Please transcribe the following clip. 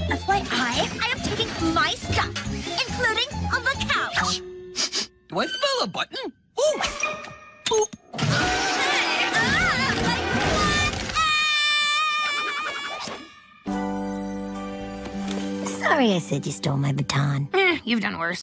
FYI, I am taking my stuff, including the couch. Do I smell a button? Ooh. Ooh. Sorry I said you stole my baton. You've done worse.